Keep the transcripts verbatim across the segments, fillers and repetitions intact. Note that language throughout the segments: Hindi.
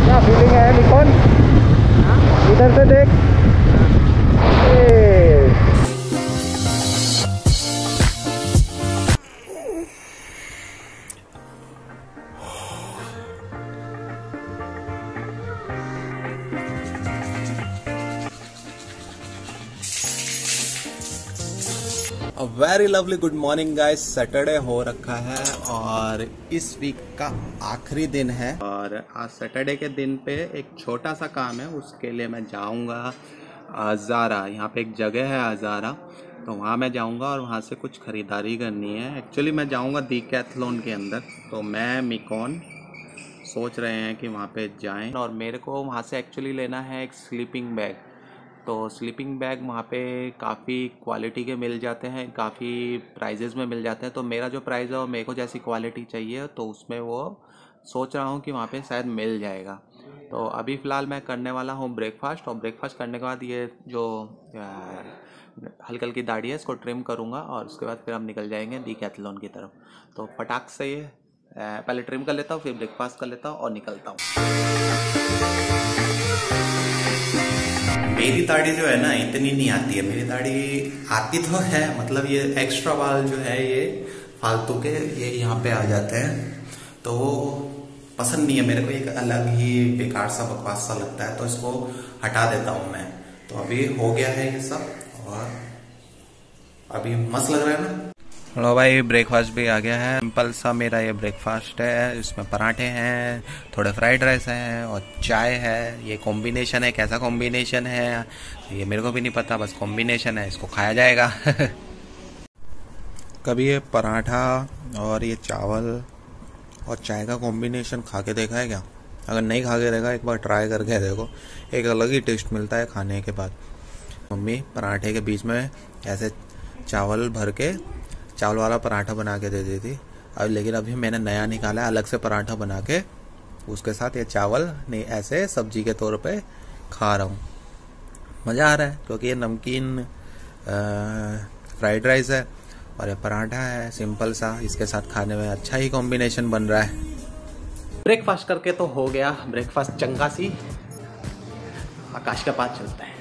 क्या फीलिंग है निकॉन? इधर से देख। Very lovely good morning guys. Saturday हो रखा है और इस वीक का आखिरी दिन है और आज सैटरडे के दिन पे एक छोटा सा काम है, उसके लिए मैं जाऊंगा अज़ारा। यहाँ पे एक जगह है अज़ारा, तो वहाँ मैं जाऊंगा और वहाँ से कुछ ख़रीदारी करनी है। एक्चुअली मैं जाऊंगा डीकैथलॉन के अंदर, तो मैं मिकॉन सोच रहे हैं कि वहाँ पे जाएं और मेरे को वहाँ से एक्चुअली लेना है एक स्लीपिंग बैग। तो स्लीपिंग बैग वहाँ पे काफ़ी क्वालिटी के मिल जाते हैं, काफ़ी प्राइजेज़ में मिल जाते हैं। तो मेरा जो प्राइस है वो मेरे को जैसी क्वालिटी चाहिए, तो उसमें वो सोच रहा हूँ कि वहाँ पे शायद मिल जाएगा। तो अभी फ़िलहाल मैं करने वाला हूँ ब्रेकफास्ट, और ब्रेकफास्ट करने के बाद ये जो हल्की हल्की दाढ़ी है इसको ट्रिम करूँगा और उसके बाद फिर हम निकल जाएंगे डीकैथलॉन की तरफ। तो फटाक से ये पहले ट्रिम कर लेता हूँ, फिर ब्रेकफास्ट कर लेता हूँ और निकलता हूँ। मेरी दाढ़ी जो है ना इतनी नहीं आती है। मेरी दाढ़ी आती तो है, मतलब ये एक्स्ट्रा बाल जो है ये फालतू के ये यहाँ पे आ जाते हैं, तो वो पसंद नहीं है मेरे को। एक अलग ही बेकार सा बकवास सा लगता है, तो इसको हटा देता हूँ मैं। तो अभी हो गया है ये सब और अभी मस्त लग रहा है ना। हेलो भाई, ब्रेकफास्ट भी आ गया है। सिंपल सा मेरा ये ब्रेकफास्ट है, इसमें पराठे हैं, थोड़े फ्राइड राइस हैं और चाय है। ये कॉम्बिनेशन है, कैसा कॉम्बिनेशन है ये मेरे को भी नहीं पता, बस कॉम्बिनेशन है, इसको खाया जाएगा। कभी ये पराठा और ये चावल और चाय का कॉम्बिनेशन खा के देखा है क्या? अगर नहीं खा के देखा, एक बार ट्राई करके देखो, एक अलग ही टेस्ट मिलता है खाने के बाद। मम्मी पराठे के बीच में ऐसे चावल भर के चावल वाला पराठा बना के दे दी थी। अब लेकिन अभी मैंने नया निकाला है, अलग से पराठा बना के उसके साथ ये चावल नहीं ऐसे सब्जी के तौर पे खा रहा हूँ। मज़ा आ रहा है क्योंकि ये नमकीन फ्राइड राइस है और ये पराठा है सिंपल सा, इसके साथ खाने में अच्छा ही कॉम्बिनेशन बन रहा है। ब्रेकफास्ट करके तो हो गया, ब्रेकफास्ट चंगा सी। आकाश के पास चलता है,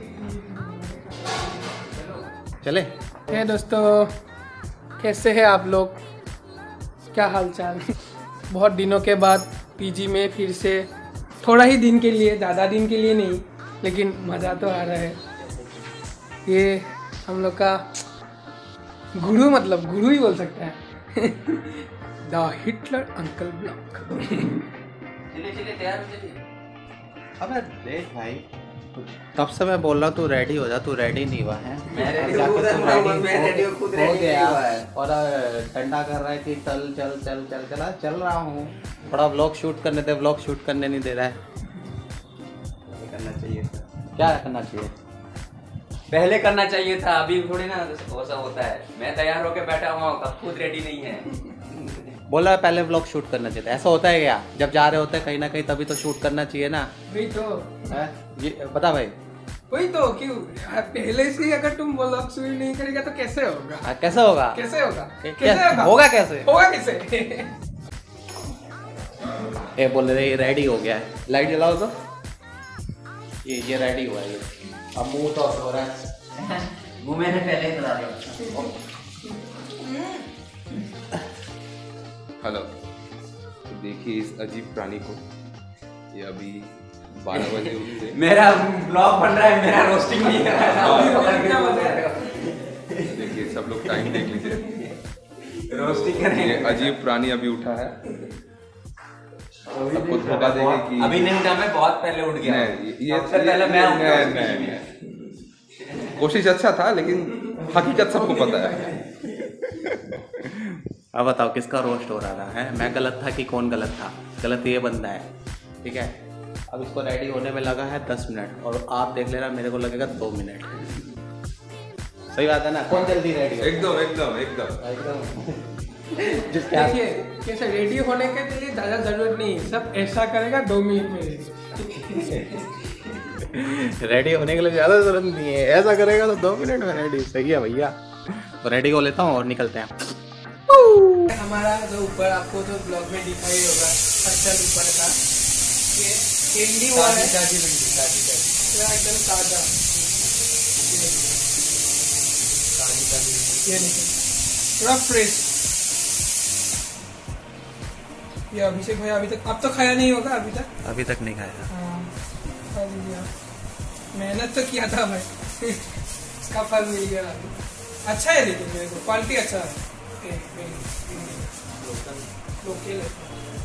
चले। हे दोस्तों, कैसे हैं आप लोग? क्या हालचाल? बहुत दिनों के बाद पीजी में फिर से, थोड़ा ही दिन के लिए, ज़्यादा दिन के लिए नहीं, लेकिन मज़ा तो आ रहा है। ये हम लोग का गुरु, मतलब गुरु ही बोल सकते हैं। The Hitler uncle block. चलिए चलिए तैयार हो जाइए। अबे देख भाई, तब से मैं बोल रहा हूँ तू रेडी हो जा, तू रेडी नहीं हुआ है। मैं रेडी हूँ, खुद रेडी हुआ है और ठंडा कर रहा है कि चल चल चल चल चला चल रहा हूँ। थोड़ा व्लॉग शूट करने दे, व्लॉग शूट करने नहीं दे रहा है। करना चाहिए था, क्या करना चाहिए? पहले करना चाहिए था, अभी थोड़ी ना ऐसा होता है। मैं तैयार होकर बैठा हुआ हूँ, खुद रेडी नहीं है। बोला है पहले व्लॉग शूट करना चाहिए था। ऐसा होता है क्या? जब जा रहे होते हैं कहीं ना कहीं तभी तो शूट करना चाहिए ना। वही तो है ये बता भाई। वही तो, क्यों पहले से ही अगर तुम व्लॉग शुरू नहीं करेगा तो कैसे होगा? आ, कैसे होगा? कैसे होगा? कैसे होगा? होगा कैसे? होगा कैसे? ये बोल रहे रेडी हो गया है, लाइट जलाओ तो। ये ये रेडी हुआ है ये। अब मुंह तो हो रहा है। मुंह मैंने पहले ही बता दिया। हेलो, तो देखिए इस अजीब प्राणी को। ये अभी बारह बजे उठे। मेरा ब्लॉग बन रहा है, मेरा रोस्टिंग नहीं है। देखिए सब लोग टाइम देख लीजिए, रोस्टिंग करेंगे। ये अजीब प्राणी अभी उठा है। सबको धोखा देंगे कि अभी नहीं उठा, मैं बहुत पहले उठ गया। नहीं, ये सबसे पहले मैं नहीं, कोशिश अच्छा था लेकिन हकीकत सबको पता है। अब बताओ किसका रोस्ट हो रहा है? मैं गलत था कि कौन गलत था? गलत ये बंदा है, ठीक है। अब इसको रेडी होने में लगा है दस मिनट और आप देख लेना मेरे को लगेगा दो मिनट। सही बात है ना? कौन जल्दी रेडी हो? एकदम एकदम एकदम एकदम। देखिए कैसे रेडी होने के लिए ज़्यादा जरूरत नहीं, सब ऐसा करेगा दो मिनट में रेडी। रेडी होने के लिए ज़्यादा जरूरत नहीं है, ऐसा करेगा तो दो मिनट में रेडी। सही है भैया। तो रेडी हो लेता हूँ और निकलते हैं। हमारा जो ऊपर आपको तो ब्लॉग में दिखाई होगा, अच्छा ऊपर का ये भिंडी हुआ है ताजी भिंडी, ताजी ताजी पूरा एकदम ताजा। ताजी ताजी ये देखिए पूरा फ्रेश। ये अभिषेक भैया अभी तक अब तो खाया नहीं होगा अभी तक। अभी तक नहीं खाया। हाँ खा लीजिए आप। मेहनत तो किया था भाई इसका फल मिल गया अभी। अच्छा है लेकिन मेरे को क्वालिटी अच्छा है। लोकल है।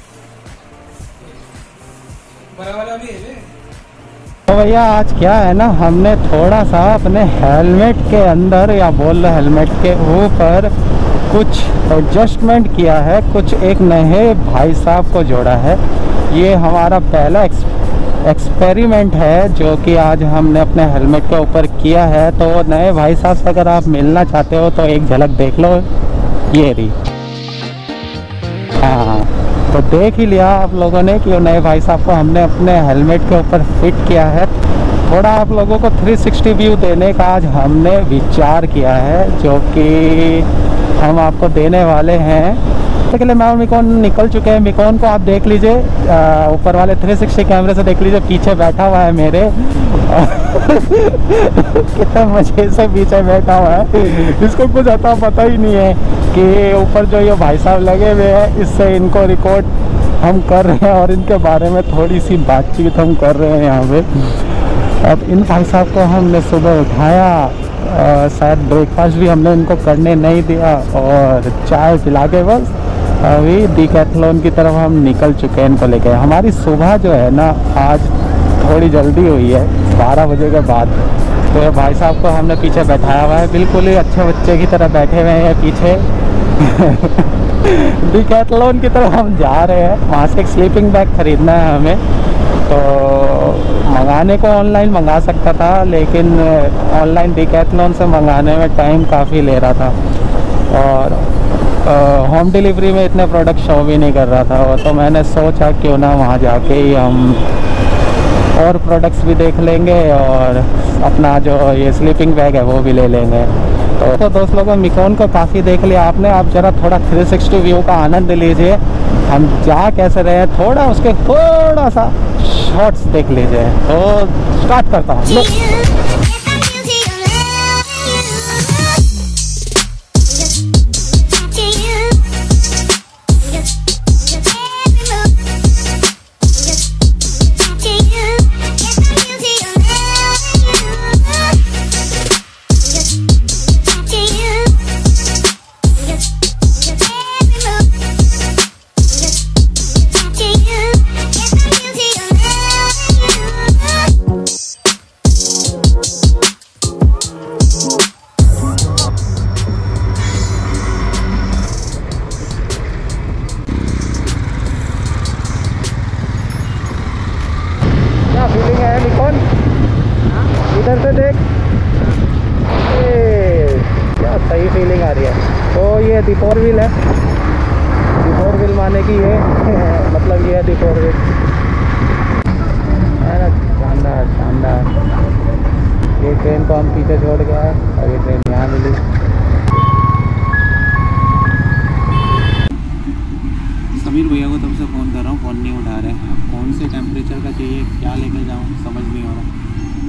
बड़ा वाला भी है। तो भैया आज क्या है ना, हमने थोड़ा सा अपने हेलमेट के अंदर या बोल रहे हेलमेट के ऊपर कुछ एडजस्टमेंट किया है। कुछ एक नए भाई साहब को जोड़ा है। ये हमारा पहला एक्सपेरिमेंट है जो कि आज हमने अपने हेलमेट के ऊपर किया है। तो नए भाई साहब से अगर आप मिलना चाहते हो तो एक झलक देख लो, ये रही। हाँ तो देख ही लिया आप लोगों ने कि वो नए भाई साहब को हमने अपने हेलमेट के ऊपर फिट किया है। थोड़ा आप लोगों को थ्री सिक्सटी व्यू देने का आज हमने विचार किया है, जो कि हम आपको देने वाले हैं। तो के लिए मैं और मिकोन निकल चुके हैं। मिकोन को आप देख लीजिए, ऊपर वाले थ्री सिक्सटी कैमरे से देख लीजिए, पीछे बैठा हुआ है मेरे कितने मजे से पीछे बैठा हुआ है। इसको कुछ अता पता ही नहीं है कि ऊपर जो ये भाई साहब लगे हुए हैं, इससे इनको रिकॉर्ड हम कर रहे हैं और इनके बारे में थोड़ी सी बातचीत हम कर रहे हैं यहाँ पे। अब इन भाई साहब को हमने सुबह उठाया, आ, शायद ब्रेकफास्ट भी हमने इनको करने नहीं दिया और चाय पिला के बस अभी डिकैथलॉन की तरफ हम निकल चुके हैं इनको लेके। हमारी सुबह जो है ना आज थोड़ी जल्दी हुई है, बारह बजे के बाद। तो भाई साहब को हमने पीछे बैठाया हुआ है, बिल्कुल ही अच्छे बच्चे की तरह बैठे हुए हैं पीछे। डिकैथलॉन की तरफ हम जा रहे हैं, वहाँ से एक स्लीपिंग बैग खरीदना है हमें। तो मंगाने को ऑनलाइन मंगा सकता था, लेकिन ऑनलाइन डिकैथलॉन से मंगाने में टाइम काफ़ी ले रहा था और होम डिलीवरी में इतने प्रोडक्ट शो भी नहीं कर रहा था। तो मैंने सोचा क्यों ना वहाँ जाके ही हम और प्रोडक्ट्स भी देख लेंगे और अपना जो ये स्लीपिंग बैग है वो भी ले लेंगे। तो, तो दोस्त लोगों मिकोन को काफ़ी देख लिया आपने। आप ज़रा थोड़ा थ्री सिक्सटी व्यू का आनंद लीजिए, हम जा कैसे रहे हैं, थोड़ा उसके थोड़ा सा शॉर्ट्स देख लीजिए। तो स्टार्ट करता हूँ। इधर से देख, क्या सही फीलिंग आ रही है। तो ये दी फोर व्हील है, दी फोर व्हील माने कि ये मतलब ये है दी फोर व्हील है ना। शानदार शानदार। ये ट्रेन को हम पीछे छोड़ गया है और ये ट्रेन यहाँ मिली। समीर भैया को तब से फ़ोन कर रहा हूँ, फ़ोन नहीं उठा रहे। अब कौन से टेम्परेचर का चाहिए, क्या लेकर जाऊँ समझ नहीं हो रहा।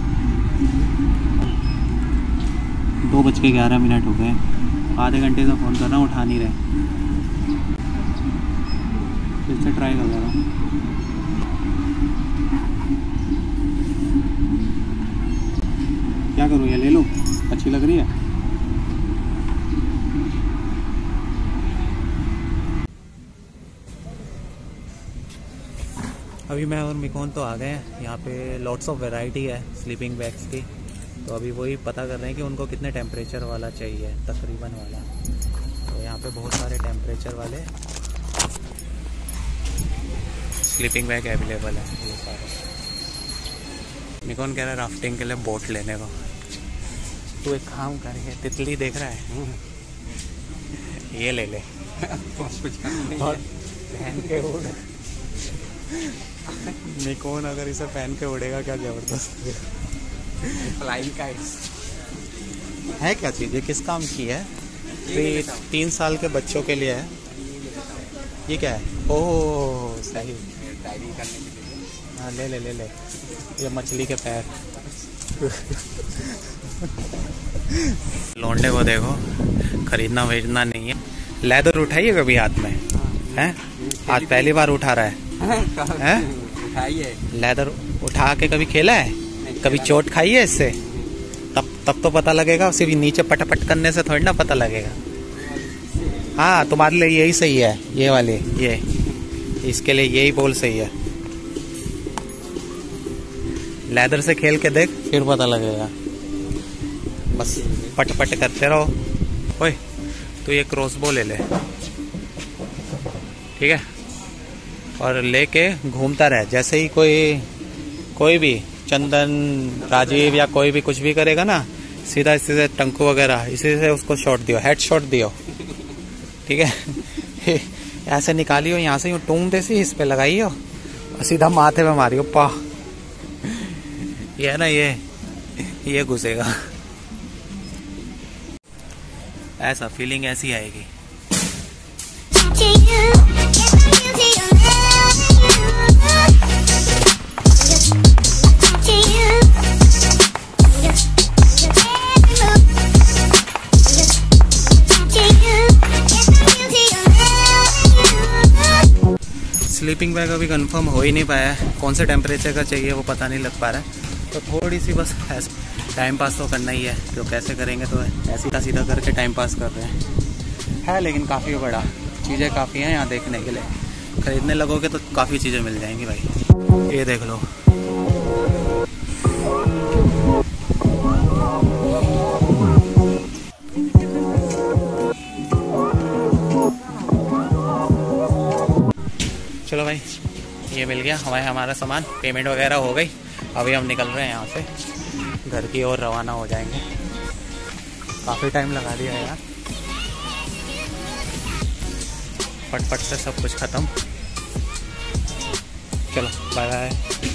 दो बज के ग्यारह मिनट हो गए, आधे घंटे से फ़ोन कर रहा हूँ, उठा नहीं रहे। फिर से ट्राई कर रहा हूँ। क्या करूँ, ये ले लूँ, अच्छी लग रही है। अभी मैं और मिकोन तो आ गए हैं। यहाँ पे लॉट्स ऑफ वैरायटी है स्लीपिंग बैग्स की। तो अभी वही पता कर रहे हैं कि उनको कितने टेम्परेचर वाला चाहिए, तकरीबन वाला। तो यहाँ पे बहुत सारे टेम्परेचर वाले स्लीपिंग बैग अवेलेबल है ये सारे। मिकोन कह रहा है राफ्टिंग के लिए बोट लेने को। तू एक काम करेंगे, तितली देख रहा है, ये ले ले और पहन के उड़। मिकोन अगर इसे पहन के उड़ेगा क्या जबरदस्त। फ्लाइंग काइट्स है क्या चीज़, ये किस काम की है? ये तीन साल के बच्चों के लिए है। ये क्या है? ओह सही, डाइविंग करने के लिए। हाँ ले ले ले ले, ये मछली के पैर। लौंडे को देखो, खरीदना वेचना नहीं है। लेदर उठाइए कभी हाथ में, हैं? आज पहली बार उठा रहा है, हैं? उठाइए। लेदर उठा के कभी खेला है? कभी चोट खाई है इससे? तब तब तो पता लगेगा, सिर्फ नीचे पटपट करने से थोड़ी ना पता लगेगा। हाँ तुम्हारे लिए यही सही है, ये वाले, ये इसके लिए यही बोल सही है। लेदर से खेल के देख, फिर पता लगेगा। बस पट पट करते रहो। ओए तू ये क्रॉसबो ले ले, ठीक है? और लेके घूमता रहे। जैसे ही कोई कोई भी चंदन, राजीव या कोई भी कुछ भी करेगा ना, सीधा इसी से टंकू वगैरह इसी से उसको शॉट दियो, हेड शॉट दियो, ठीक है? ऐसे निकालियो, यहाँ से यूँ टूंग देसी इस पे लगाइयो और सीधा माथे पे मारियो, पा ये है ना, ये ये घुसेगा। ऐसा फीलिंग ऐसी आएगी। स्लीपिंग बैग अभी कंफर्म हो ही नहीं पाया है, कौन से टेम्परेचर का चाहिए वो पता नहीं लग पा रहा है। तो थोड़ी सी बस टाइम पास तो करना ही है, तो कैसे करेंगे, तो ऐसी का सीधा करके टाइम पास कर रहे हैं। है लेकिन काफ़ी बड़ा, चीज़ें काफ़ी हैं यहाँ देखने के लिए। खरीदने लगोगे तो काफ़ी चीज़ें मिल जाएंगी भाई। ये देख लो, चलो भाई ये मिल गया हमारे हमारा सामान, पेमेंट वगैरह हो गई। अभी हम निकल रहे हैं यहाँ से, घर की ओर रवाना हो जाएंगे। काफ़ी टाइम लगा दिया यार, फटफट से सब कुछ ख़त्म। चलो बाय बाय।